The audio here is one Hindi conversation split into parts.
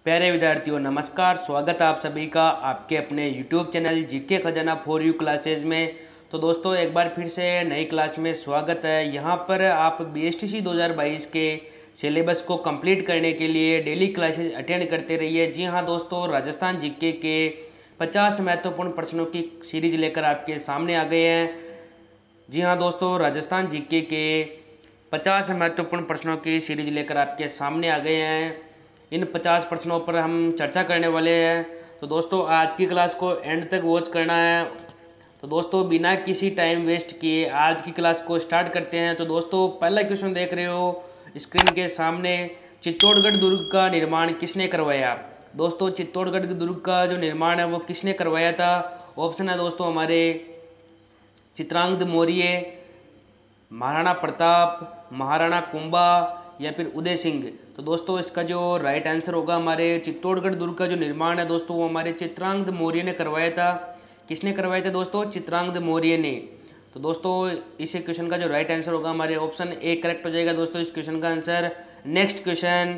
प्यारे विद्यार्थियों नमस्कार। स्वागत है आप सभी का आपके अपने YouTube चैनल जीके खजाना फॉर यू क्लासेज में। तो दोस्तों एक बार फिर से नई क्लास में स्वागत है। यहाँ पर आप BSTC 2022 के सिलेबस को कंप्लीट करने के लिए डेली क्लासेज अटेंड करते रहिए। जी हाँ दोस्तों, राजस्थान जीके के 50 महत्वपूर्ण प्रश्नों की सीरीज लेकर आपके सामने आ गए हैं। जी हाँ दोस्तों, राजस्थान जीके के 50 महत्वपूर्ण प्रश्नों की सीरीज लेकर आपके सामने आ गए हैं। इन 50 प्रश्नों पर हम चर्चा करने वाले हैं। तो दोस्तों आज की क्लास को एंड तक वॉच करना है। तो दोस्तों बिना किसी टाइम वेस्ट किए आज की क्लास को स्टार्ट करते हैं। तो दोस्तों पहला क्वेश्चन देख रहे हो स्क्रीन के सामने, चित्तौड़गढ़ दुर्ग का निर्माण किसने करवाया। दोस्तों चित्तौड़गढ़ दुर्ग का जो निर्माण है वो किसने करवाया था। ऑप्शन है दोस्तों हमारे चित्रांगद मौर्य, महाराणा प्रताप, महाराणा कुंभा या फिर उदय सिंह। तो दोस्तों इसका जो राइट आंसर होगा, हमारे चित्तौड़गढ़ दुर्ग का जो निर्माण है दोस्तों वो हमारे चित्रांगद मौर्य ने करवाया था। किसने करवाया था दोस्तों? चित्रांगद मौर्य ने। तो दोस्तों इस क्वेश्चन का जो राइट आंसर होगा हमारे ऑप्शन ए करेक्ट हो जाएगा दोस्तों इस क्वेश्चन का आंसर। नेक्स्ट क्वेश्चन,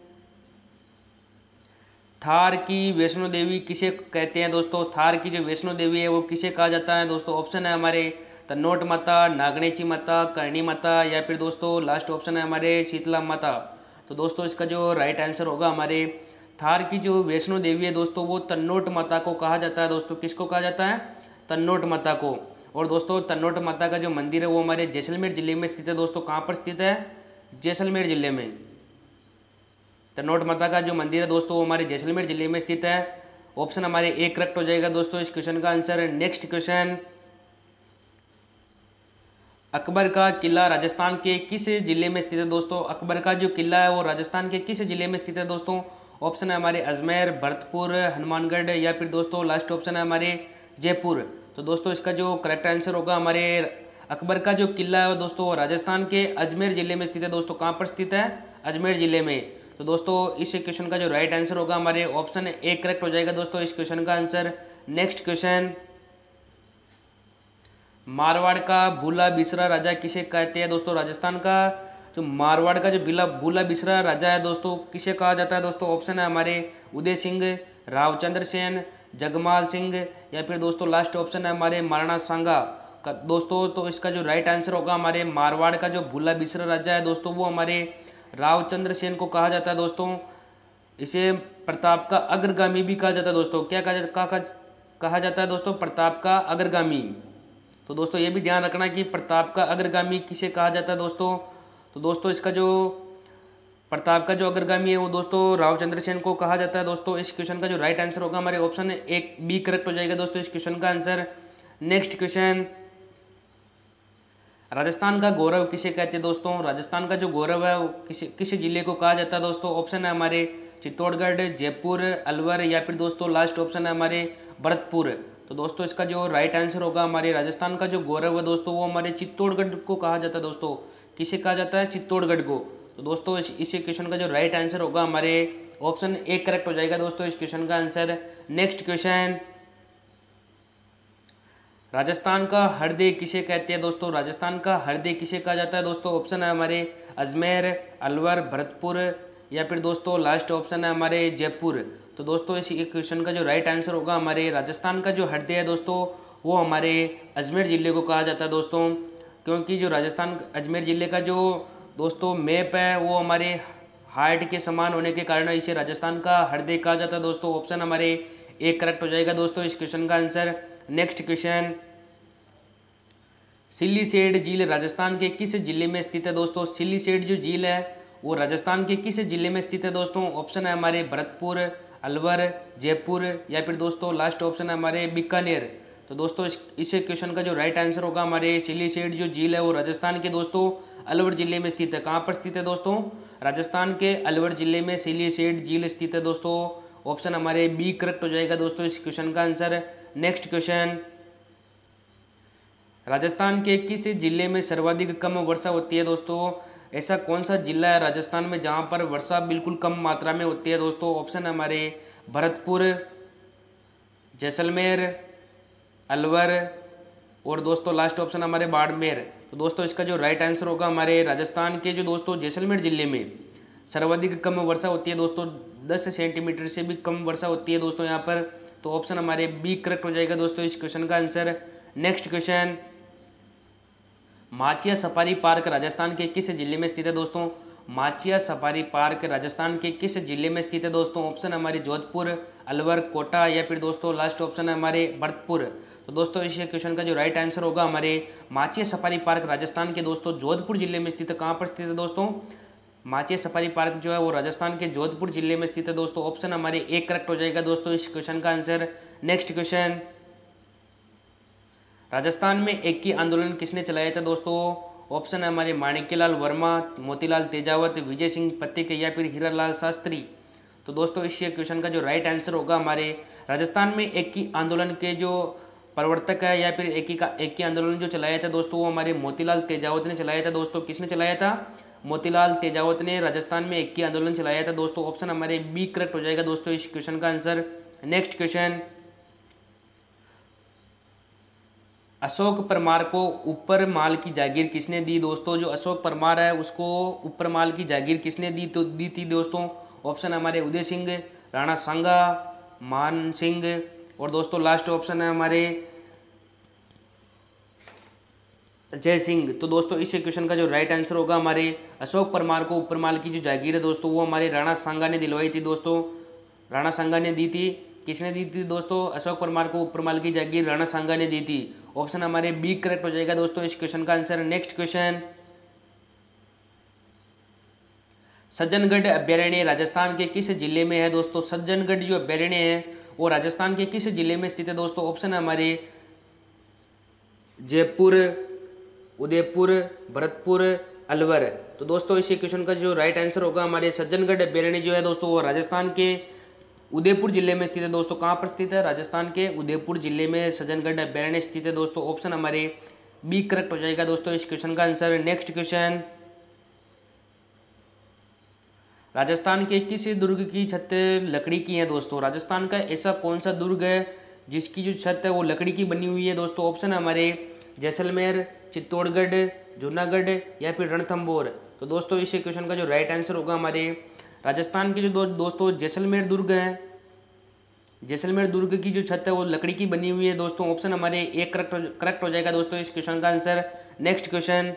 थार की वैष्णो देवी किसे कहते हैं दोस्तों? थार की जो वैष्णो देवी है वो किसे कहा जाता है दोस्तों? ऑप्शन है हमारे तन्नोट माता, नागणेची माता, करणी माता या फिर दोस्तों लास्ट ऑप्शन है हमारे शीतला माता। तो दोस्तों इसका जो राइट आंसर होगा, हमारे थार की जो वैष्णो देवी है दोस्तों वो तन्नोट माता को कहा जाता है। दोस्तों किसको कहा जाता है? तन्नोट माता को। और दोस्तों तन्नोट माता का जो मंदिर है वो हमारे जैसलमेर जिले में स्थित है। दोस्तों कहाँ पर स्थित है? जैसलमेर जिले में। तन्नोट माता का जो मंदिर है दोस्तों वो हमारे जैसलमेर जिले में स्थित है। ऑप्शन हमारे ए करेक्ट हो जाएगा दोस्तों इस क्वेश्चन का आंसर। नेक्स्ट क्वेश्चन, अकबर का किला राजस्थान के किस जिले में स्थित है दोस्तों? अकबर का जो किला है वो राजस्थान के किस जिले में स्थित है दोस्तों? ऑप्शन है हमारे अजमेर, भरतपुर, हनुमानगढ़ या फिर दोस्तों लास्ट ऑप्शन है हमारे जयपुर। तो दोस्तों इसका जो करेक्ट आंसर होगा, हमारे अकबर का जो किला है दोस्तों राजस्थान के अजमेर जिले में स्थित है। दोस्तों कहाँ पर स्थित है? अजमेर जिले में। तो दोस्तों इस क्वेश्चन का जो राइट आंसर होगा, हमारे ऑप्शन ए करेक्ट हो जाएगा दोस्तों इस क्वेश्चन का आंसर। नेक्स्ट क्वेश्चन, मारवाड़ का भूला बिसरा राजा किसे कहते हैं दोस्तों? राजस्थान का जो मारवाड़ का जो भूला बिसरा राजा है दोस्तों किसे कहा जाता है दोस्तों? ऑप्शन है हमारे उदय सिंह, रावचंद्र सेन, जगमाल सिंह या फिर दोस्तों लास्ट ऑप्शन है हमारे महाराणा सांगा का। दोस्तों तो इसका जो राइट आंसर होगा, हमारे मारवाड़ का जो भूला बिसरा राजा है दोस्तों वो हमारे रावचंद्र सेन को कहा जाता है। दोस्तों इसे प्रताप का अग्रगामी भी कहा जाता है। दोस्तों क्या कहा जाता है दोस्तों? प्रताप का अग्रगामी। तो दोस्तों ये भी ध्यान रखना कि प्रताप का अग्रगामी किसे कहा जाता है दोस्तों। तो दोस्तों इसका जो प्रताप का जो अग्रगामी है वो दोस्तों रावचंद्र सेन को कहा जाता है। दोस्तों इस क्वेश्चन का जो राइट आंसर होगा, हमारे ऑप्शन एक बी करेक्ट हो जाएगा दोस्तों इस क्वेश्चन का आंसर। नेक्स्ट क्वेश्चन, राजस्थान का गौरव किसे कहते हैं दोस्तों? राजस्थान का जो गौरव है वो किस जिले को कहा जाता है दोस्तों? ऑप्शन है हमारे चित्तौड़गढ़, जयपुर, अलवर या फिर दोस्तों लास्ट ऑप्शन है हमारे भरतपुर। तो दोस्तों इसका जो राइट आंसर होगा, हमारे राजस्थान का जो गौरव है दोस्तों वो हमारे चित्तौड़गढ़ को कहा जाता है। दोस्तों किसे कहा जाता है? चित्तौड़गढ़ को। तो दोस्तों इस क्वेश्चन का जो राइट आंसर होगा, हमारे ऑप्शन ए करेक्ट हो जाएगा दोस्तों इस क्वेश्चन का आंसर। नेक्स्ट क्वेश्चन, राजस्थान का हृदय किसे कहते हैं दोस्तों? राजस्थान का हृदय किसे कहा जाता है दोस्तों? ऑप्शन है हमारे अजमेर, अलवर, भरतपुर या फिर दोस्तों लास्ट ऑप्शन है हमारे जयपुर। तो दोस्तों इस क्वेश्चन का जो राइट आंसर होगा, हमारे राजस्थान का जो हृदय है दोस्तों वो हमारे अजमेर ज़िले को कहा जाता है। दोस्तों क्योंकि जो राजस्थान अजमेर ज़िले का जो दोस्तों मैप है वो हमारे हार्ट के समान होने के कारण इसे राजस्थान का हृदय कहा जाता है। दोस्तों ऑप्शन हमारे ए करेक्ट हो जाएगा दोस्तों इस क्वेश्चन का आंसर। नेक्स्ट क्वेश्चन, सिल्लीसेड झील राजस्थान के किस जिले में स्थित है दोस्तों? सिल्लीसेड जो झील है वो राजस्थान के किस जिले में स्थित है दोस्तों? ऑप्शन है हमारे भरतपुर, अलवर, जयपुर या फिर दोस्तों लास्ट ऑप्शन है हमारे बीकानेर। तो दोस्तों इस क्वेश्चन का जो राइट आंसर होगा, हमारे सिल्लीसेड जो झील है वो राजस्थान के दोस्तों अलवर जिले में स्थित है। कहाँ पर स्थित है दोस्तों? राजस्थान के अलवर जिले में सिल्लीसेड झील स्थित है। दोस्तों ऑप्शन हमारे बी करेक्ट हो जाएगा दोस्तों इस क्वेश्चन का आंसर। नेक्स्ट क्वेश्चन, राजस्थान के किस जिले में सर्वाधिक कम वर्षा होती है दोस्तों? ऐसा कौन सा जिला है राजस्थान में जहां पर वर्षा बिल्कुल कम मात्रा में होती है दोस्तों? ऑप्शन है हमारे भरतपुर, जैसलमेर, अलवर और दोस्तों लास्ट ऑप्शन हमारे बाड़मेर। तो दोस्तों इसका जो राइट आंसर होगा, हमारे राजस्थान के जो दोस्तों जैसलमेर जिले में सर्वाधिक कम वर्षा होती है दोस्तों 10 सेंटीमीटर से भी कम वर्षा होती है दोस्तों यहाँ पर। तो ऑप्शन हमारे बी करेक्ट हो जाएगा दोस्तों इस क्वेश्चन का answer. Next question, Machiya safari park Rajasthan के किस जिले में स्थित है दोस्तों? माचिया सफारी पार्क राजस्थान के किस जिले में स्थित है दोस्तों? ऑप्शन हमारे जोधपुर, अलवर, कोटा या फिर दोस्तों लास्ट ऑप्शन है हमारे भरतपुर। तो दोस्तों इस क्वेश्चन का जो राइट आंसर होगा हमारे माचिया सफारी पार्क राजस्थान के दोस्तों जोधपुर जिले में स्थित है। कहाँ पर स्थित है दोस्तों? माचिया सफारी पार्क जो है वो राजस्थान के जोधपुर जिले में स्थित है दोस्तों। ऑप्शन हमारे ए करेक्ट हो जाएगा दोस्तों इस क्वेश्चन का आंसर। नेक्स्ट क्वेश्चन, राजस्थान में एकी आंदोलन किसने चलाया था दोस्तों? ऑप्शन है हमारे माणिक्यलाल वर्मा, मोतीलाल तेजावत, विजय सिंह पथिक या फिर हीरालाल शास्त्री। तो दोस्तों इस क्वेश्चन का जो राइट आंसर होगा हमारे राजस्थान में एकी आंदोलन के जो प्रवर्तक है या फिर एकी आंदोलन जो चलाया था दोस्तों वो हमारे मोतीलाल तेजावत ने चलाया था दोस्तों। किसने चलाया था? मोतीलाल तेजावत ने राजस्थान में एकी आंदोलन चलाया था दोस्तों। ऑप्शन हमारे बी करेक्ट हो जाएगा दोस्तों इस क्वेश्चन का answer. Next question, Ashok Parmar को ऊपर माल की जागीर किसने दी दोस्तों? जो अशोक परमार है उसको ऊपर माल की जागीर किसने दी थी दोस्तों? ऑप्शन हमारे उदय सिंह, राणा सांगा, मान सिंह और दोस्तों लास्ट ऑप्शन है हमारे जय सिंह। तो दोस्तों इस क्वेश्चन का जो राइट आंसर होगा हमारे अशोक परमार को ऊपर माल की जो जागीर है दोस्तों वो हमारे राणा सांगा ने दिलवाई थी दोस्तों। राणा सांगा ने दी थी। किसने दी थी दोस्तों? अशोक परमार को ऊपर माल की जागीर राणा सांगा ने दी थी। ऑप्शन हमारे बी करेक्ट हो जाएगा दोस्तों इस क्वेश्चन का आंसर। नेक्स्ट क्वेश्चन, सज्जनगढ़ अभ्यारण्य राजस्थान के किस जिले में है दोस्तों? सज्जनगढ़ जो अभ्यारण्य है वो राजस्थान के किस जिले में स्थित है दोस्तों? ऑप्शन है हमारे जयपुर, उदयपुर, भरतपुर, अलवर। तो दोस्तों इस क्वेश्चन का जो राइट आंसर होगा हमारे सज्जनगढ़ अभ्यारण्य जो है दोस्तों वो राजस्थान के उदयपुर जिले में स्थित है दोस्तों। कहाँ पर स्थित है? राजस्थान के उदयपुर जिले में सज्जनगढ़ अभ्यारण्य स्थित है दोस्तों। ऑप्शन हमारे बी करेक्ट हो जाएगा दोस्तों इस क्वेश्चन का आंसर। नेक्स्ट क्वेश्चन, राजस्थान के किस दुर्ग की छत लकड़ी की है दोस्तों? राजस्थान का ऐसा कौन सा दुर्ग है जिसकी जो छत है वो लकड़ी की बनी हुई है दोस्तों? ऑप्शन है हमारे जैसलमेर, चित्तौड़गढ़, जूनागढ़ या फिर रणथंभौर। तो दोस्तों इस क्वेश्चन का जो राइट आंसर होगा हमारे राजस्थान के जो दोस्तों जैसलमेर दुर्ग है, जैसलमेर दुर्ग की जो छत है वो लकड़ी की बनी हुई है दोस्तों। ऑप्शन हमारे एक करेक्ट हो जाएगा दोस्तों इस क्वेश्चन का आंसर। नेक्स्ट क्वेश्चन,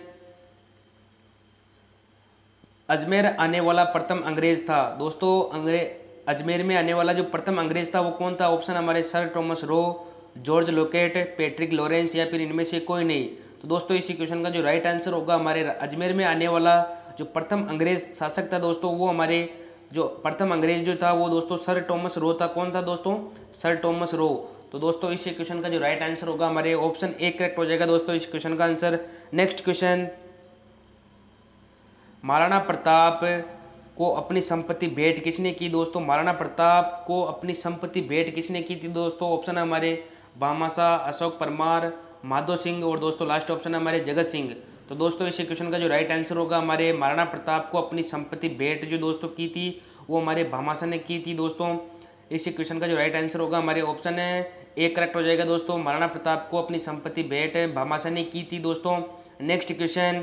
अजमेर आने वाला प्रथम अंग्रेज था दोस्तों। अजमेर में आने वाला जो प्रथम अंग्रेज था वो कौन था? ऑप्शन हमारे sir Thomas Roe, George Lockett, Patrick Lawrence या फिर इनमें से कोई नहीं। तो दोस्तों इसी क्वेश्चन का जो राइट आंसर होगा हमारे अजमेर में आने वाला जो प्रथम अंग्रेज शासक था दोस्तों वो हमारे जो प्रथम अंग्रेज जो था वो दोस्तों सर टॉमस रो था। कौन था दोस्तों? Sir Thomas Roe. तो दोस्तों इस क्वेश्चन का जो राइट आंसर होगा हमारे ऑप्शन ए करेक्ट हो जाएगा दोस्तों इस क्वेश्चन का answer. Next question, Maharana Pratap को अपनी संपत्ति भेंट किसने की दोस्तों? महाराणा प्रताप को अपनी संपत्ति भेंट किसने की थी दोस्तों? ऑप्शन है हमारे भामाशाह, अशोक परमार, माधो सिंह और दोस्तों लास्ट ऑप्शन है हमारे जगत सिंह। तो दोस्तों इस क्वेश्चन का जो राइट आंसर होगा हमारे महाराणा प्रताप को अपनी संपत्ति भेंट जो दोस्तों की थी वो हमारे भामाशाह ने की थी दोस्तों। इस क्वेश्चन का जो राइट आंसर होगा हमारे ऑप्शन है ए करेक्ट हो जाएगा दोस्तों। महाराणा प्रताप को अपनी संपत्ति भेंट भामाशाह ने की थी दोस्तों। नेक्स्ट क्वेश्चन,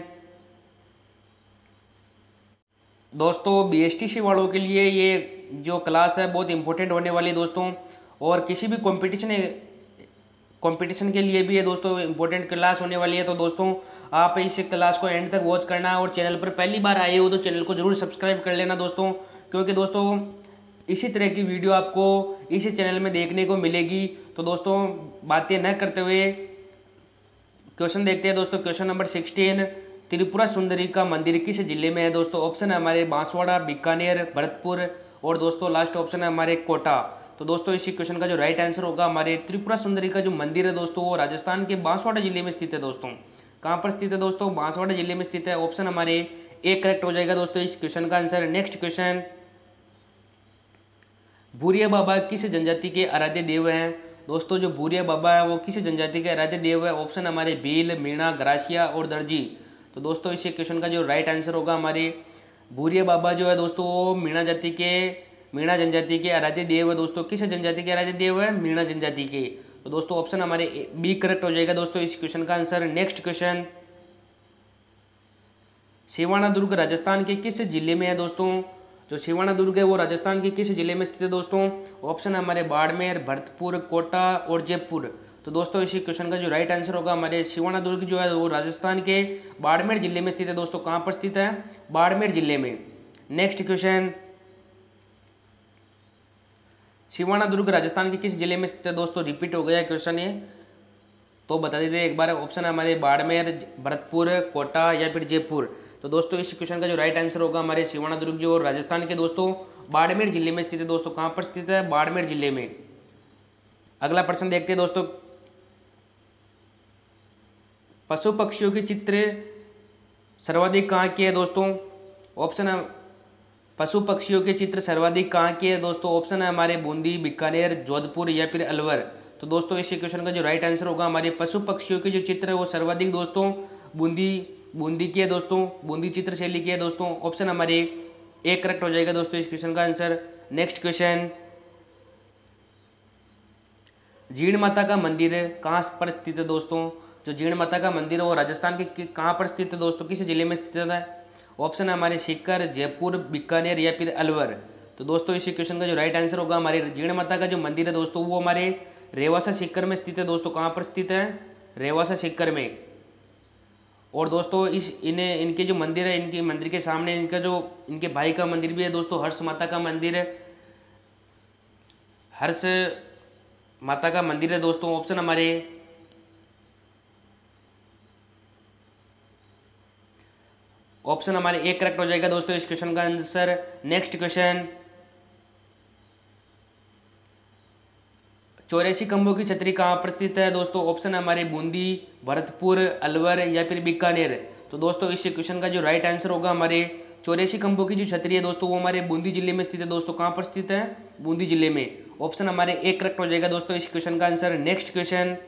दोस्तों बीएसटीसी वालों के लिए ये जो क्लास है बहुत इंपॉर्टेंट होने वाली है दोस्तों, और किसी भी कंपटीशन के लिए भी ये दोस्तों इंपॉर्टेंट क्लास होने वाली है। तो दोस्तों आप इस क्लास को एंड तक वॉच करना है, और चैनल पर पहली बार आए हो तो चैनल को जरूर सब्सक्राइब कर लेना दोस्तों, क्योंकि दोस्तों इसी तरह की वीडियो आपको इसी चैनल में देखने को मिलेगी। तो दोस्तों बातें न करते हुए क्वेश्चन देखते हैं दोस्तों। क्वेश्चन नंबर 16, त्रिपुरा सुंदरी का मंदिर किस जिले में है दोस्तों? ऑप्शन है हमारे बांसवाड़ा, बीकानेर, भरतपुर और दोस्तों लास्ट ऑप्शन है हमारे कोटा। तो दोस्तों इसी क्वेश्चन का जो राइट आंसर होगा हमारे त्रिपुरा सुंदरी का जो मंदिर है दोस्तों वो राजस्थान के बांसवाड़ा जिले में स्थित है दोस्तों। कहाँ पर स्थित है दोस्तों? बांसवाड़ा जिले में स्थित है। ऑप्शन हमारे ए करेक्ट हो जाएगा दोस्तों इस क्वेश्चन का answer. Next question, Bhuria Baba किस जनजाति के आराध्य देव हैं दोस्तों? जो भूरिया बाबा है वो किस जनजाति के आराध्य देव है? ऑप्शन हमारे भील, मीणा, ग्रासिया और दर्जी। तो दोस्तों इस क्वेश्चन का जो राइट आंसर होगा हमारे भूरिया बाबा जो है दोस्तों वो मीणा जनजाति के आराध्य देव है दोस्तों। किस जनजाति के आराध्य देव है? मीणा जनजाति के। तो दोस्तों ऑप्शन हमारे बी करेक्ट हो जाएगा दोस्तों इस क्वेश्चन का आंसर। नेक्स्ट क्वेश्चन, सिवाना दुर्ग राजस्थान के किस जिले में है दोस्तों? जो सिवाना दुर्ग है वो राजस्थान के किस जिले में स्थित है दोस्तों? ऑप्शन है हमारे बाड़मेर, भरतपुर, कोटा और जयपुर। तो दोस्तों इसी क्वेश्चन का जो राइट आंसर होगा हमारे सिवाना दुर्ग जो है वो राजस्थान के बाड़मेर जिले में स्थित है दोस्तों। कहाँ पर स्थित है? बाड़मेर जिले में। नेक्स्ट क्वेश्चन, सिवाना दुर्ग राजस्थान के किस जिले में स्थित है दोस्तों? रिपीट हो गया क्वेश्चन ये, तो बता दीजिए एक बार। ऑप्शन है हमारे बाड़मेर, भरतपुर, कोटा या फिर जयपुर। तो दोस्तों इस क्वेश्चन का जो राइट आंसर होगा हमारे सिवाना दुर्ग जो राजस्थान के दोस्तों बाड़मेर जिले में स्थित है दोस्तों। कहाँ पर स्थित है? बाड़मेर जिले में। अगला प्रश्न देखते हैं दोस्तों, पशु पक्षियों के चित्र सर्वाधिक कहाँ के है दोस्तों? ऑप्शन है पशु पक्षियों के चित्र सर्वाधिक कहाँ के है दोस्तों? ऑप्शन है हमारे बूंदी, बीकानेर, जोधपुर या फिर अलवर। तो दोस्तों इस क्वेश्चन का जो राइट आंसर होगा हमारे पशु पक्षियों के जो चित्र है वो सर्वाधिक दोस्तों बूंदी की है दोस्तों, बूंदी चित्र शैली की है दोस्तों। ऑप्शन हमारे एक करेक्ट हो जाएगा दोस्तों इस क्वेश्चन का answer. Next question, Jeen Mata का मंदिर कहाँ पर स्थित है दोस्तों? जो जीण माता का मंदिर है वो राजस्थान के कहाँ पर स्थित है दोस्तों? किस जिले में स्थित है? ऑप्शन है हमारे सीकर, जयपुर, बीकानेर या फिर अलवर। तो दोस्तों इस क्वेश्चन का जो राइट आंसर होगा हमारे जीण माता का जो मंदिर है दोस्तों वो हमारे रेवासा सीकर में स्थित है दोस्तों। कहाँ पर स्थित है? रेवासा सीकर में। और दोस्तों इनके जो मंदिर है, इनके मंदिर के सामने इनके भाई का मंदिर भी है दोस्तों, हर्ष माता का मंदिर है, हर्ष माता का मंदिर है दोस्तों। ऑप्शन हमारे एक करेक्ट हो जाएगा दोस्तों इस क्वेश्चन का आंसर। नेक्स्ट क्वेश्चन, 84 खंभों की छतरी कहाँ पर स्थित है दोस्तों? ऑप्शन है हमारे बूंदी, भरतपुर, अलवर या फिर बीकानेर। तो दोस्तों इस क्वेश्चन का जो राइट आंसर होगा हमारे 84 खंभों की जो छतरी है दोस्तों वो हमारे बूंदी जिले में स्थित है दोस्तों। कहाँ पर स्थित है? बूंदी जिले में। ऑप्शन हमारे एक करेक्ट हो जाएगा दोस्तों इस क्वेश्चन का आंसर। नेक्स्ट क्वेश्चन,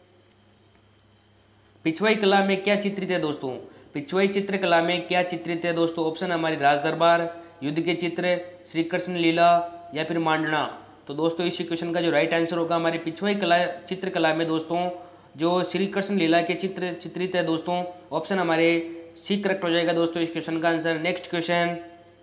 पिछवाई कला में क्या चित्रित है दोस्तों? पिछवाई चित्रकला में क्या चित्रित है दोस्तों? ऑप्शन हमारे राज दरबार, युद्ध के चित्र, श्री कृष्ण लीला या फिर मांडना। तो दोस्तों इस क्वेश्चन का जो राइट आंसर होगा हमारे पिछवाई चित्रकला में दोस्तों जो श्री कृष्ण लीला के चित्र चित्रित है दोस्तों। ऑप्शन हमारे सी करेक्ट हो जाएगा दोस्तों इस क्वेश्चन का आंसर। नेक्स्ट क्वेश्चन,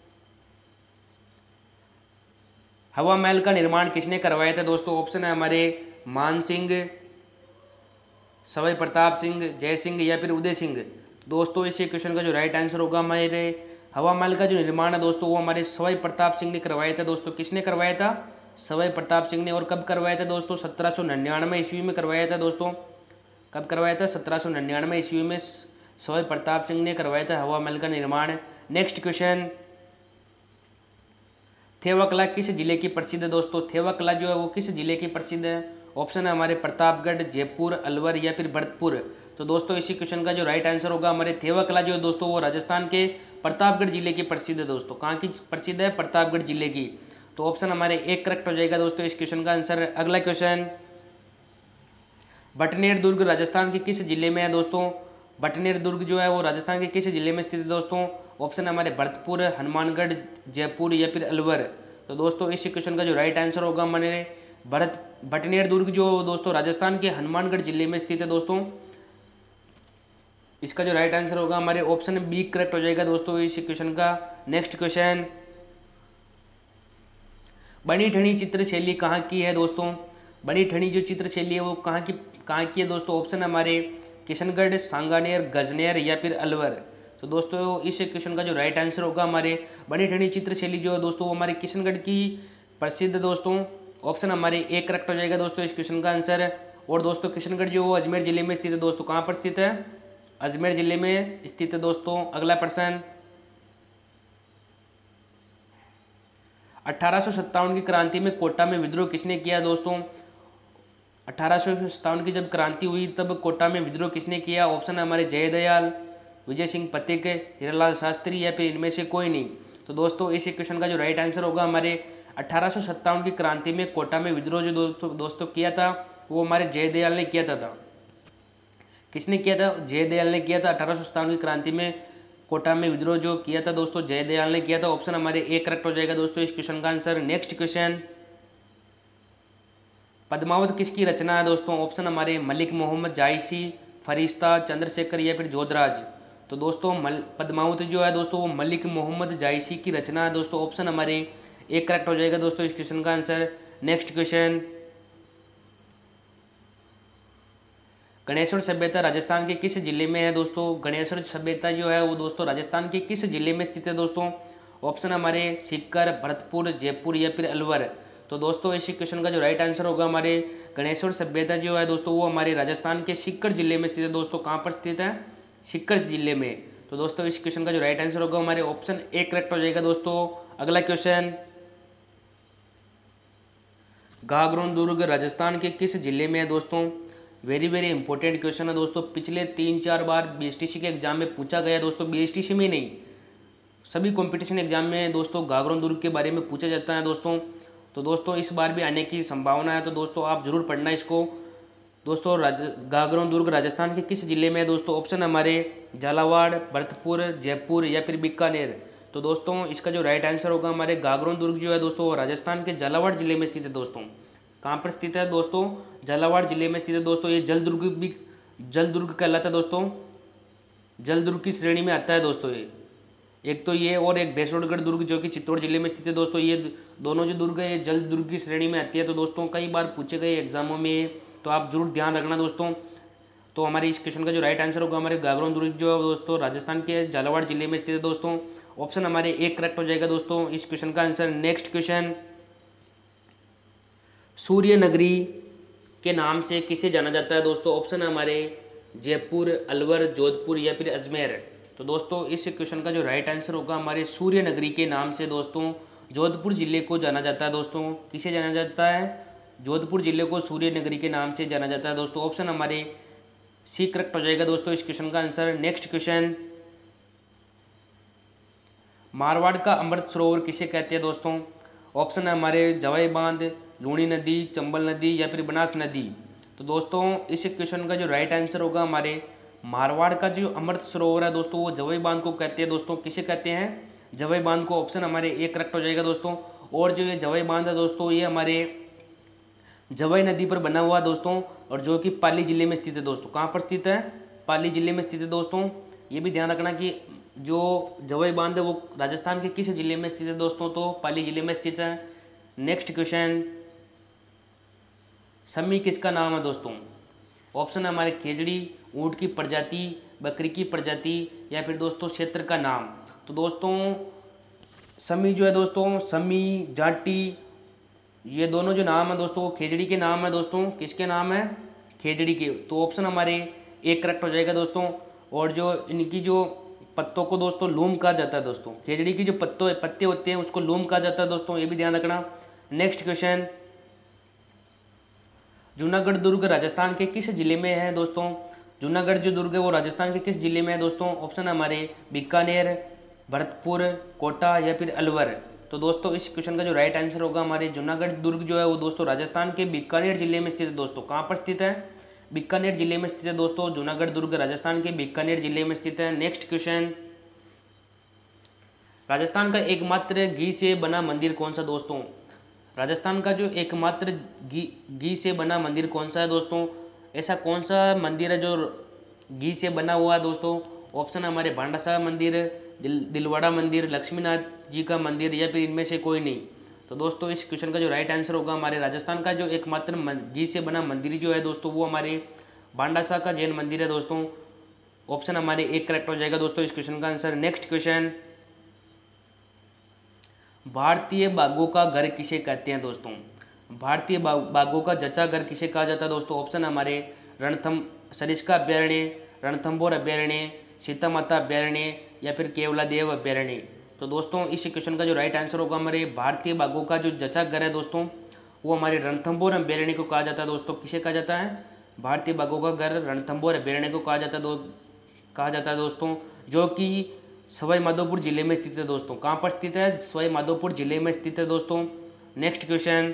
हवा महल का निर्माण किसने करवाया था दोस्तों? ऑप्शन है हमारे मान सिंह, सवाई प्रताप सिंह, जय सिंह या फिर उदय सिंह। दोस्तों इस क्वेश्चन का जो राइट आंसर होगा हमारे हवा महल का जो निर्माण है दोस्तों वो हमारे सवाई प्रताप सिंह ने करवाया था दोस्तों। किसने करवाया था? सवाई प्रताप सिंह ने। और कब करवाया था दोस्तों? 1799 ईस्वी में करवाया था दोस्तों। कब करवाया था? 1799 ईस्वी में सवाई प्रताप सिंह ने करवाया था हवा महल का निर्माण। नेक्स्ट क्वेश्चन, थेवा कला किस जिले की प्रसिद्ध है दोस्तों? थेवा कला जो है वो किस जिले की प्रसिद्ध है? ऑप्शन है हमारे प्रतापगढ़, जयपुर, अलवर या फिर भरतपुर। तो दोस्तों इसी क्वेश्चन का जो राइट आंसर होगा हमारे थेवा कला जो है दोस्तों वो राजस्थान के प्रतापगढ़ जिले की प्रसिद्ध है दोस्तों। कहाँ की प्रसिद्ध है? प्रतापगढ़ जिले की। तो ऑप्शन हमारे एक करेक्ट हो जाएगा दोस्तों इस क्वेश्चन का आंसर। अगला क्वेश्चन, बटनेर दुर्ग राजस्थान के किस जिले में है दोस्तों? बटनेर दुर्ग जो है वो राजस्थान के किस जिले में स्थित है दोस्तों? ऑप्शन हमारे भरतपुर, हनुमानगढ़, जयपुर या फिर अलवर। तो दोस्तों इस क्वेश्चन का जो राइट आंसर होगा हमारे बटनेर दुर्ग जो दोस्तों राजस्थान के हनुमानगढ़ जिले में स्थित है दोस्तों। इसका जो राइट आंसर होगा हमारे ऑप्शन बी करेक्ट हो जाएगा दोस्तों इस क्वेश्चन का। नेक्स्ट क्वेश्चन, बनी ठनी चित्र शैली कहाँ की है दोस्तों? बनी ठनी जो चित्र शैली है वो कहाँ की है दोस्तों? ऑप्शन हमारे किशनगढ़, सांगानेर, गजनेर या फिर अलवर। तो दोस्तों इस क्वेश्चन का जो राइट आंसर होगा हमारे बनी ठनी चित्र शैली जो है दोस्तों वो हमारे किशनगढ़ की प्रसिद्ध दोस्तों। ऑप्शन हमारे एक करेक्ट हो जाएगा दोस्तों इस क्वेश्चन का आंसर। और दोस्तों किशनगढ़ जो वो अजमेर जिले में स्थित है दोस्तों। कहाँ पर स्थित है? अजमेर जिले में स्थित है दोस्तों। अगला प्रश्न, 1857 की क्रांति में कोटा में विद्रोह किसने किया दोस्तों? 1857 की जब क्रांति हुई तब कोटा में विद्रोह किसने किया? ऑप्शन है हमारे जयदयाल, विजय सिंह पथिक, हीरालाल शास्त्री या फिर इनमें से कोई नहीं। तो दोस्तों इस क्वेश्चन का जो राइट आंसर होगा हमारे 1857 की क्रांति में कोटा में विद्रोह जो दोस्तों किया था वो हमारे जयदयाल ने किया था। किसने किया था? जयदयाल ने किया था। 1857 की क्रांति में कोटा में विद्रोह जो किया था दोस्तों जयदयाल ने किया था। ऑप्शन हमारे एक करेक्ट हो जाएगा दोस्तों इस क्वेश्चन का आंसर। नेक्स्ट क्वेश्चन, पद्मावत किसकी रचना है दोस्तों? ऑप्शन हमारे मलिक मोहम्मद जायसी, फरिश्ता, चंद्रशेखर या फिर जोधराज। तो दोस्तों पद्मावती जो है दोस्तों वो मलिक मोहम्मद जायसी की रचना है दोस्तों। ऑप्शन हमारे एक करेक्ट हो जाएगा दोस्तों इस क्वेश्चन का आंसर। नेक्स्ट क्वेश्चन, गणेश्वर सभ्यता राजस्थान के किस जिले में है दोस्तों? गणेश्वर सभ्यता जो है वो दोस्तों राजस्थान के किस जिले में स्थित है दोस्तों? ऑप्शन हमारे सीकर, भरतपुर, जयपुर या फिर अलवर। तो दोस्तों इस क्वेश्चन का जो राइट आंसर होगा हमारे गणेश्वर सभ्यता जो है दोस्तों वो हमारे राजस्थान के सीकर जिले में स्थित है दोस्तों। कहाँ पर स्थित है? सीकर जिले में। तो दोस्तों इस क्वेश्चन का जो राइट आंसर होगा हमारे ऑप्शन ए करेक्ट हो जाएगा दोस्तों। अगला क्वेश्चन, गागरोन दुर्ग राजस्थान के किस जिले में है दोस्तों? वेरी वेरी इंपॉर्टेंट क्वेश्चन है दोस्तों। पिछले 3-4 बार बीएसटीसी के एग्जाम में पूछा गया दोस्तों। बीएसटीसी में नहीं, सभी कंपटीशन एग्जाम में दोस्तों गागरोन दुर्ग के बारे में पूछा जाता है दोस्तों। तो दोस्तों इस बार भी आने की संभावना है, तो दोस्तों आप जरूर पढ़ना इसको दोस्तों। गागरोन दुर्ग राजस्थान के किस जिले में है दोस्तों? ऑप्शन हमारे झालावाड़, भरतपुर, जयपुर या फिर बीकानेर। तो दोस्तों इसका जो राइट आंसर होगा हमारे गागरोन दुर्ग जो है दोस्तों राजस्थान के झालावाड़ जिले में स्थित है दोस्तों। कहाँ पर स्थित है दोस्तों? झालावाड़ जिले में स्थित है दोस्तों। ये जल दुर्ग कहलाता है दोस्तों। जल दुर्ग की श्रेणी में आता है दोस्तों ये। एक तो ये और एक भैंसोड़गढ़ दुर्ग जो कि चित्तौड़ जिले में स्थित है दोस्तों। ये दोनों जो दुर्ग है ये जल दुर्ग की श्रेणी में आती है। तो दोस्तों कई बार पूछे गए एग्जामों में, तो आप जरूर ध्यान रखना दोस्तों। तो हमारे इस क्वेश्चन का जो राइट आंसर होगा हमारे गागरोन दुर्ग जो है दोस्तों राजस्थान के झालावाड़ जिले में स्थित है दोस्तों। ऑप्शन हमारे एक करेक्ट हो जाएगा दोस्तों इस क्वेश्चन का आंसर। नेक्स्ट क्वेश्चन, सूर्य नगरी के नाम से किसे जाना जाता है दोस्तों? ऑप्शन हमारे जयपुर, अलवर, जोधपुर या फिर अजमेर। तो दोस्तों इस क्वेश्चन का जो राइट आंसर होगा हमारे सूर्य नगरी के नाम से दोस्तों जोधपुर जिले को जाना जाता है दोस्तों। किसे जाना जाता है? जोधपुर जिले को सूर्य नगरी के नाम से जाना जाता है दोस्तों। ऑप्शन हमारे सी करेक्ट हो जाएगा दोस्तों इस क्वेश्चन का आंसर। नेक्स्ट क्वेश्चन, मारवाड़ का अमृत सरोवर किसे कहते हैं दोस्तों? ऑप्शन है हमारे जवाई बांध, लूणी नदी, चंबल नदी या फिर बनास नदी। तो दोस्तों इस क्वेश्चन का जो राइट आंसर होगा हमारे मारवाड़ का जो अमृत सरोवर है दोस्तों वो जवाई बांध को कहते हैं दोस्तों। किसे कहते हैं? जवाई बांध को। ऑप्शन हमारे एक करेक्ट हो जाएगा दोस्तों। और जो ये जवाई बांध है दोस्तों ये हमारे जवाई नदी पर बना हुआ दोस्तों, और जो कि पाली जिले में स्थित है दोस्तों। कहाँ पर स्थित है? पाली जिले में स्थित है दोस्तों। ये भी ध्यान रखना कि जो जवाई बांध है वो राजस्थान के किस जिले में स्थित है दोस्तों? तो पाली जिले में स्थित है। नेक्स्ट क्वेश्चन, सम्मी किसका नाम है दोस्तों? ऑप्शन है हमारे खेजड़ी, ऊँट की प्रजाति, बकरी की प्रजाति या फिर दोस्तों क्षेत्र का नाम। तो दोस्तों सम्मी जो है दोस्तों, सम्मी, जाटी, ये दोनों जो नाम है दोस्तों वो खेजड़ी के नाम है दोस्तों। किसके नाम है? खेजड़ी के। तो ऑप्शन हमारे एक करेक्ट हो जाएगा दोस्तों। और जो इनकी जो पत्तों को दोस्तों लूम कहा जाता है दोस्तों। खेजड़ी की जो पत्ते होते हैं उसको लूम कहा जाता है दोस्तों, ये भी ध्यान रखना। नेक्स्ट क्वेश्चन, जूनागढ़ दुर्ग राजस्थान के किस जिले में है दोस्तों? जूनागढ़ जो दुर्ग है वो राजस्थान के किस जिले में है दोस्तों? ऑप्शन हमारे बीकानेर, भरतपुर, कोटा या फिर अलवर। तो दोस्तों इस क्वेश्चन का जो राइट आंसर होगा हमारे जूनागढ़ दुर्ग जो है वो दोस्तों राजस्थान के बीकानेर जिले में स्थित है दोस्तों। कहाँ पर स्थित है? बीकानेर जिले में स्थित है दोस्तों। जूनागढ़ दुर्ग राजस्थान के बीकानेर जिले में स्थित है। नेक्स्ट क्वेश्चन, राजस्थान का एकमात्र घी से बना मंदिर कौन सा दोस्तों? राजस्थान का जो एकमात्र घी से बना मंदिर कौन सा है दोस्तों? ऐसा कौन सा मंदिर है जो घी से बना हुआ है दोस्तों? ऑप्शन हमारे भांडा साहब मंदिर, दिलवाड़ा मंदिर, लक्ष्मीनाथ जी का मंदिर या फिर इनमें से कोई नहीं। तो दोस्तों इस क्वेश्चन का जो राइट आंसर होगा हमारे राजस्थान का जो एकमात्र घी से बना मंदिर जो है दोस्तों वो हमारे भांडा साहब का जैन मंदिर है दोस्तों। ऑप्शन हमारे एक करेक्ट हो जाएगा दोस्तों इस क्वेश्चन का आंसर। नेक्स्ट क्वेश्चन, भारतीय बाघों का घर किसे कहते हैं दोस्तों? भारतीय बाघों का जचा घर किसे कहा जाता है दोस्तों? ऑप्शन हमारे सरिस्का अभ्यारण्य, रणथंभौर अभ्यारण्य, सीता माता अभ्यारण्य या फिर केवलादेव अभ्यारण्य। तो दोस्तों इस क्वेश्चन का जो राइट आंसर होगा हमारे भारतीय बाघों का जो जचा घर है दोस्तों वो हमारे रणथंभौर अभ्यारण्य को कहा जाता है दोस्तों। किसे कहा जाता है? भारतीय बाघों का घर रणथंभौर अभ्यारण्य को कहा जाता है दोस्तों, जो कि सवाई माधोपुर जिले में स्थित है दोस्तों। कहाँ पर स्थित है? सवाई माधोपुर जिले में स्थित है दोस्तों। नेक्स्ट क्वेश्चन,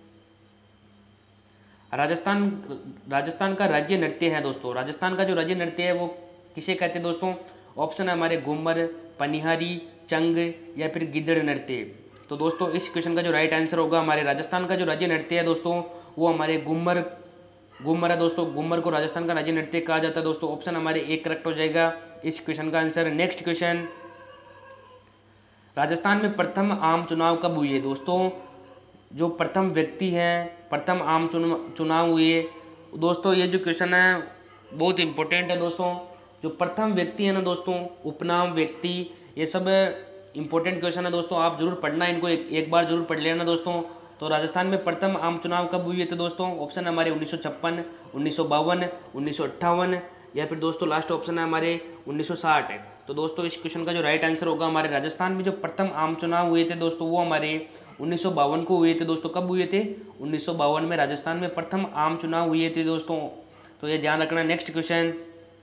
राजस्थान का राज्य नृत्य है दोस्तों। राजस्थान का जो राज्य नृत्य है वो किसे कहते हैं दोस्तों? ऑप्शन है हमारे घूमर, पनिहारी, चंग या फिर गिद्दड़ नृत्य। तो दोस्तों इस क्वेश्चन का जो राइट आंसर होगा हमारे राजस्थान का जो राज्य नृत्य है दोस्तों वो हमारे घूमर घूमर है दोस्तों, घूमर को राजस्थान का राज्य नृत्य कहा जाता है दोस्तों। ऑप्शन हमारे एक करेक्ट हो जाएगा इस क्वेश्चन का आंसर। नेक्स्ट क्वेश्चन, राजस्थान में प्रथम आम चुनाव कब हुए दोस्तों? जो प्रथम व्यक्ति हैं, प्रथम आम चुनाव हुए दोस्तों, ये जो क्वेश्चन है बहुत इंपॉर्टेंट है दोस्तों। जो प्रथम व्यक्ति है ना दोस्तों, उपनाम व्यक्ति, ये सब इंपॉर्टेंट क्वेश्चन है दोस्तों, आप जरूर पढ़ना इनको, एक बार जरूर पढ़ लेना दोस्तों। तो राजस्थान में प्रथम आम चुनाव कब हुए थे दोस्तों? ऑप्शन हमारे 1956, 1952, 1958 या फिर दोस्तों लास्ट ऑप्शन है हमारे 1960 है। तो दोस्तों इस क्वेश्चन का जो राइट आंसर होगा, हमारे राजस्थान में जो प्रथम आम चुनाव हुए थे दोस्तों वो हमारे 1952 को हुए थे दोस्तों। कब हुए थे? 1952 में राजस्थान में प्रथम आम चुनाव हुए थे दोस्तों, तो ये ध्यान रखना। नेक्स्ट क्वेश्चन,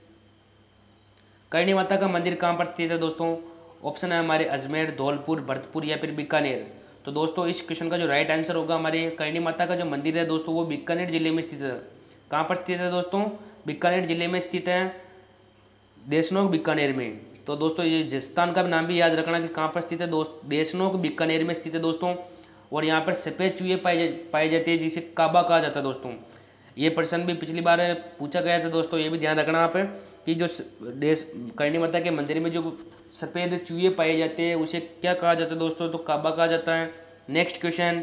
करणी माता का मंदिर कहाँ पर स्थित है दोस्तों? ऑप्शन है हमारे अजमेर, धौलपुर, भरतपुर या फिर बीकानेर। तो दोस्तों इस क्वेश्चन का जो राइट आंसर होगा, हमारे करणी माता का जो मंदिर है दोस्तों वो बीकानेर जिले में स्थित है। कहाँ पर स्थित है दोस्तों? बीकानेर जिले में स्थित है, देशनोक बीकानेर में। तो दोस्तों ये स्थान का नाम भी याद रखना कि कहाँ पर स्थित है दोस्त, देशनोक बीकानेर में स्थित है दोस्तों। और यहाँ पर सफ़ेद चूहे पाए जाते हैं जिसे काबा कहा जाता है दोस्तों। ये प्रश्न भी पिछली बार पूछा गया था दोस्तों, ये भी ध्यान रखना आप कि जो देश करणी माता के मंदिर में जो सफ़ेद चूहे पाए जाते हैं उसे क्या कहा जाता है दोस्तों? तो काबा कहा जाता है। नेक्स्ट क्वेश्चन,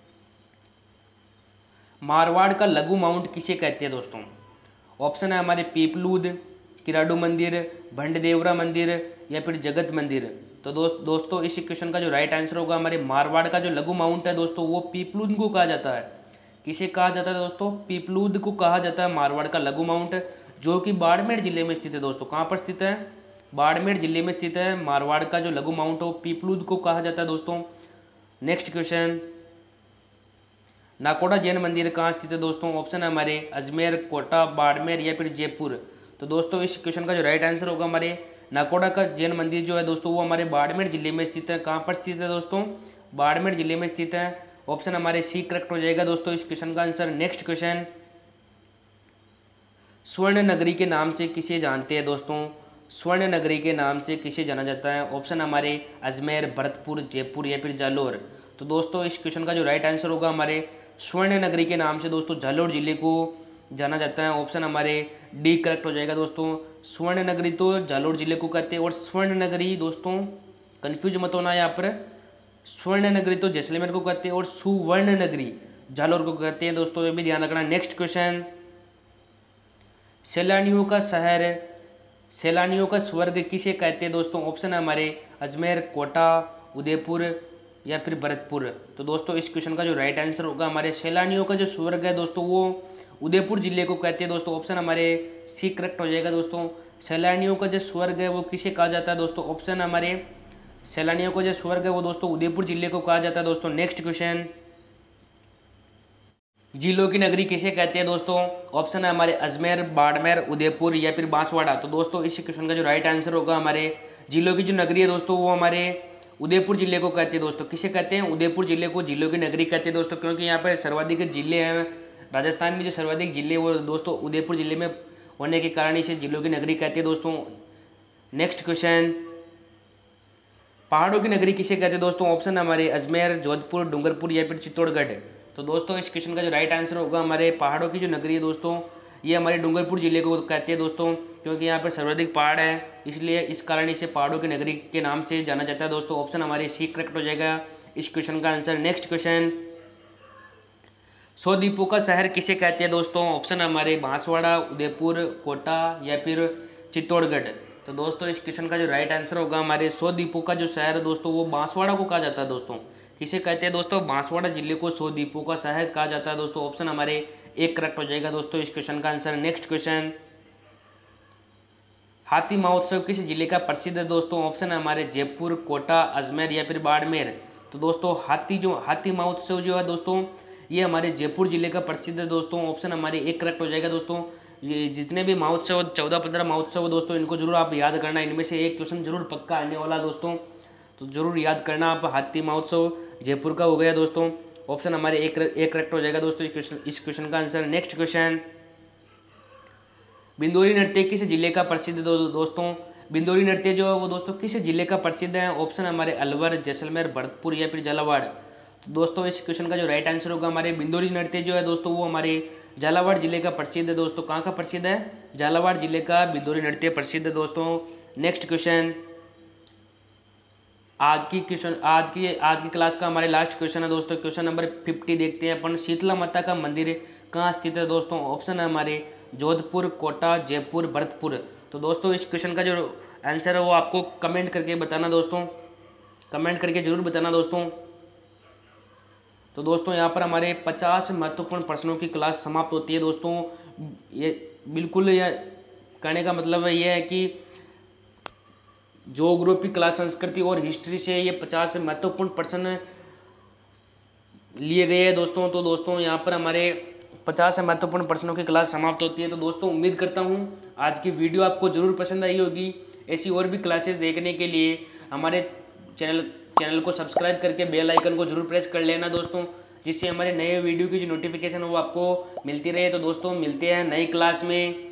मारवाड़ का लघु माउंट किसे कहते हैं दोस्तों? ऑप्शन है हमारे पीपलूद, किराडू मंदिर, भंडदेवरा मंदिर या फिर जगत मंदिर। तो दोस्तों इस क्वेश्चन का जो राइट आंसर होगा, हमारे मारवाड़ का जो लघु माउंट है दोस्तों वो पीपलूद को कहा जाता है। किसे कहा जाता है दोस्तों? पीपलूद को कहा जाता है मारवाड़ का लघु माउंट, जो कि बाड़मेर जिले में स्थित है दोस्तों। कहाँ पर स्थित है? बाड़मेर जिले में स्थित है। मारवाड़ का जो लघु माउंट हो पीपलूद को कहा जाता है दोस्तों। नेक्स्ट क्वेश्चन, नाकोड़ा जैन मंदिर कहाँ स्थित है दोस्तों? ऑप्शन है हमारे अजमेर, कोटा, बाड़मेर या फिर जयपुर। तो दोस्तों इस क्वेश्चन का जो राइट आंसर होगा, हमारे नाकोड़ा का जैन मंदिर जो है दोस्तों वो हमारे बाड़मेर जिले में स्थित है। कहाँ पर स्थित है दोस्तों? बाड़मेर जिले में स्थित है। ऑप्शन हमारे सी करेक्ट हो जाएगा दोस्तों इस क्वेश्चन का आंसर। नेक्स्ट क्वेश्चन, स्वर्ण नगरी के नाम से किसे जानते हैं दोस्तों? स्वर्ण नगरी के नाम से किसे जाना जाता है? ऑप्शन हमारे अजमेर, भरतपुर, जयपुर या फिर जालोर। तो दोस्तों इस क्वेश्चन का जो राइट आंसर होगा, हमारे स्वर्ण नगरी के नाम से दोस्तों जालोर जिले को जाना जाता है। ऑप्शन हमारे डी करेक्ट हो जाएगा दोस्तों। स्वर्ण नगरी तो जालोर जिले को कहते हैं, और स्वर्ण नगरी दोस्तों कन्फ्यूज मत होना यहाँ पर, स्वर्ण नगरी तो जैसलमेर को कहते हैं और सुवर्ण नगरी जालोर को कहते हैं दोस्तों, ये भी ध्यान रखना। नेक्स्ट क्वेश्चन, सैलानियों का शहर, सैलानियों का स्वर्ग किसे कहते हैं दोस्तों? ऑप्शन है हमारे अजमेर, कोटा, उदयपुर या फिर भरतपुर। तो दोस्तों इस क्वेश्चन का जो राइट आंसर होगा, हमारे सैलानियों का जो स्वर्ग है दोस्तों वो उदयपुर जिले को कहते हैं दोस्तों। ऑप्शन हमारे सी करेक्ट हो जाएगा दोस्तों। सैलानियों का जो स्वर्ग है वो किसे कहा जाता है दोस्तों? ऑप्शन हमारे सैलानियों का जो स्वर्ग है वो दोस्तों उदयपुर जिले को कहा जाता है दोस्तों। नेक्स्ट क्वेश्चन, जिलों की नगरी किसे कहते हैं दोस्तों? ऑप्शन है हमारे अजमेर, बाड़मेर, उदयपुर या फिर बांसवाड़ा। तो दोस्तों इस क्वेश्चन का जो राइट आंसर होगा, हमारे जिलों की जो नगरी है दोस्तों वो हमारे उदयपुर जिले को कहते हैं दोस्तों। किसे कहते हैं? उदयपुर जिले को जिलों की नगरी कहते हैं दोस्तों, क्योंकि यहाँ पर सर्वाधिक जिले हैं राजस्थान में, जो सर्वाधिक जिले वो दोस्तों उदयपुर जिले में होने के कारण इसे जिलों की नगरी कहते हैं दोस्तों। नेक्स्ट क्वेश्चन, पहाड़ों की नगरी किसे कहते हैं दोस्तों? ऑप्शन हमारे अजमेर, जोधपुर, डूंगरपुर या फिर चित्तौड़गढ़। तो दोस्तों इस क्वेश्चन का जो राइट आंसर होगा, हमारे पहाड़ों की जो नगरी है दोस्तों ये हमारे डूंगरपुर जिले को कहते हैं दोस्तों, क्योंकि यहाँ पर सर्वाधिक पहाड़ है, इसलिए इस कारण इसे पहाड़ों की नगरी के नाम से जाना जाता है दोस्तों। ऑप्शन हमारे सी करेक्ट हो जाएगा इस क्वेश्चन का आंसर। नेक्स्ट क्वेश्चन, 100 द्वीपों का शहर किसे कहते हैं दोस्तों? ऑप्शन हमारे बांसवाड़ा, उदयपुर, कोटा या फिर चित्तौड़गढ़। तो दोस्तों इस क्वेश्चन का जो राइट आंसर होगा, हमारे 100 द्वीपों का जो शहर है दोस्तों वो बांसवाड़ा को कहा जाता है दोस्तों। किसे कहते हैं दोस्तों? बांसवाड़ा जिले को 100 द्वीपों का शहर कहा जाता है दोस्तों। ऑप्शन हमारे एक करेक्ट हो जाएगा दोस्तों इस क्वेश्चन का आंसर। नेक्स्ट क्वेश्चन, हाथी महोत्सव किस जिले का प्रसिद्ध है दोस्तों? ऑप्शन है हमारे जयपुर, कोटा, अजमेर या फिर बाड़मेर। तो दोस्तों हाथी महोत्सव जो है दोस्तों ये हमारे जयपुर जिले का प्रसिद्ध है दोस्तों। ऑप्शन हमारे एक करेक्ट हो जाएगा दोस्तों। ये जितने भी महोत्सव 14-15 महोत्सव दोस्तों इनको जरूर आप याद करना, इनमें से एक क्वेश्चन जरूर पक्का आने वाला दोस्तों, तो जरूर याद करना आप। हाथी महोत्सव जयपुर का हो गया दोस्तों। ऑप्शन हमारे एक करेक्ट हो जाएगा दोस्तों इस क्वेश्चन का आंसर। नेक्स्ट क्वेश्चन, बिंदोरी नृत्य किस जिले का प्रसिद्ध दोस्तों? बिंदोरी नृत्य जो है वो दोस्तों किस जिले का प्रसिद्ध है? ऑप्शन हमारे अलवर, जैसलमेर, भरतपुर या फिर झालावाड़। तो दोस्तों इस क्वेश्चन का जो राइट आंसर होगा, हमारे बिंदोरी नृत्य जो है दोस्तों वो हमारे झालावाड़ जिले का प्रसिद्ध है दोस्तों। कहाँ का प्रसिद्ध है? झालावाड़ जिले का बिदोरी नृत्य प्रसिद्ध है दोस्तों। नेक्स्ट क्वेश्चन, आज की क्लास का हमारे लास्ट क्वेश्चन है दोस्तों। क्वेश्चन नंबर 50 देखते हैं अपन। शीतला माता का मंदिर कहाँ स्थित है दोस्तों? ऑप्शन है हमारे जोधपुर, कोटा, जयपुर, भरतपुर। तो दोस्तों इस क्वेश्चन का जो आंसर है वो आपको कमेंट करके बताना दोस्तों, कमेंट करके जरूर बताना दोस्तों। तो दोस्तों यहाँ पर हमारे 50 महत्वपूर्ण प्रश्नों की क्लास समाप्त होती है दोस्तों। ये बिल्कुल ये कहने का मतलब ये है कि ज्योग्राफी क्लास संस्कृति और हिस्ट्री से ये 50 महत्वपूर्ण प्रश्न लिए गए हैं दोस्तों। तो दोस्तों यहाँ पर हमारे 50 महत्वपूर्ण प्रश्नों की क्लास समाप्त होती है। तो दोस्तों उम्मीद करता हूँ आज की वीडियो आपको ज़रूर पसंद आई होगी। ऐसी और भी क्लासेस देखने के लिए हमारे चैनल को सब्सक्राइब करके बेल आइकन को जरूर प्रेस कर लेना दोस्तों, जिससे हमारे नए वीडियो की जो नोटिफिकेशन है वो आपको मिलती रहे। तो दोस्तों मिलते हैं नई क्लास में।